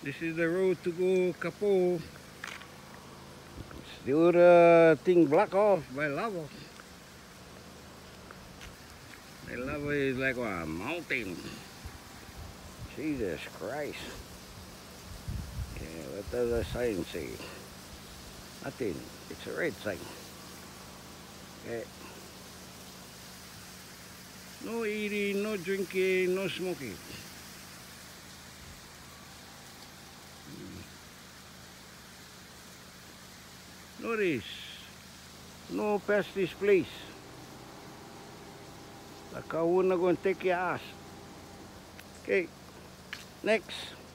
This is the road to go Kapo. The other thing blocked off by lava. The lava is like a mountain. Jesus Christ. Yeah, what does the sign say? Nothing. It's a red sign. Okay. No eating, no drinking, no smoking. Notice, no past this place. The cow not going to take your ass. Okay, next.